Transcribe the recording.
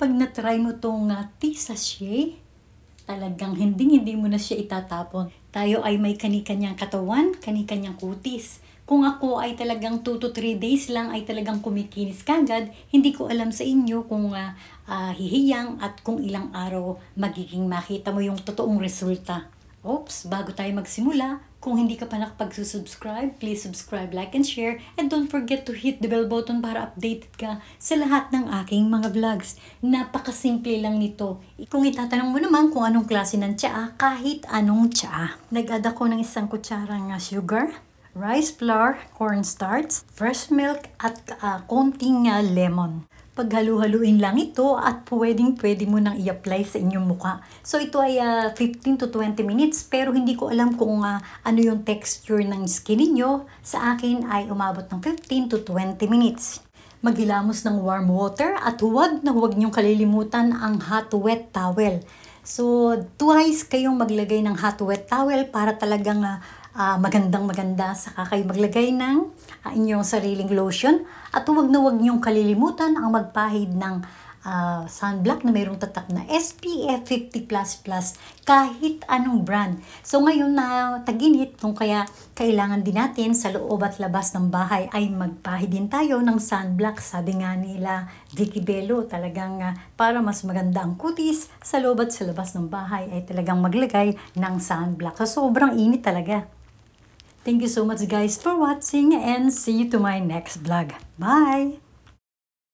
Pag na-try mo tong tea sachet, talagang hindi mo na siya itatapon. Tayo ay may kani-kanyang katawan, kani-kanyang kutis. Kung ako ay talagang 2 to 3 days lang ay talagang kumikinis kagad, hindi ko alam sa inyo kung hihiyang at kung ilang araw magiging makita mo yung totoong resulta. Oops, bago tayo magsimula, kung hindi ka pa nakapag-subscribe, please subscribe, like, and share. And don't forget to hit the bell button para updated ka sa lahat ng aking mga vlogs. Napakasimple lang nito. Kung itatanong mo naman kung anong klase ng tsaa, kahit anong tsaa. Nag-add ako ng 1 kutsarang sugar, rice flour, cornstarch, fresh milk, at konting lemon. Paghalu-haluin lang ito at pwede mo nang i-apply sa inyong mukha. So ito ay 15 to 20 minutes pero hindi ko alam kung ano yung texture ng skin niyo. Sa akin ay umabot ng 15 to 20 minutes. Maghilamos ng warm water at huwag niyong kalilimutan ang hot wet towel. So twice kayong maglagay ng hot wet towel para talagang maganda saka kayo maglagay ng inyong sariling lotion at huwag niyong kalilimutan ang magpahid ng sunblock na mayroong tatak na SPF 50++ kahit anong brand. So ngayon na tag-init, kung kaya kailangan din natin sa loob at labas ng bahay ay magpahid din tayo ng sunblock. Sabi nga nila Vicky Bello, talagang para mas maganda ang kutis sa loob at sa labas ng bahay ay talagang maglagay ng sunblock. So sobrang init talaga. Thank you so much guys for watching and see you to my next vlog. Bye!